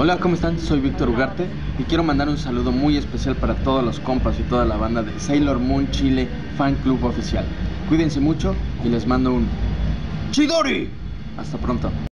Hola, ¿cómo están? Soy Víctor Ugarte y quiero mandar un saludo muy especial para todos los compas y toda la banda de Sailor Moon Chile Fan Club Oficial. Cuídense mucho y les mando un ¡Chidori! Hasta pronto.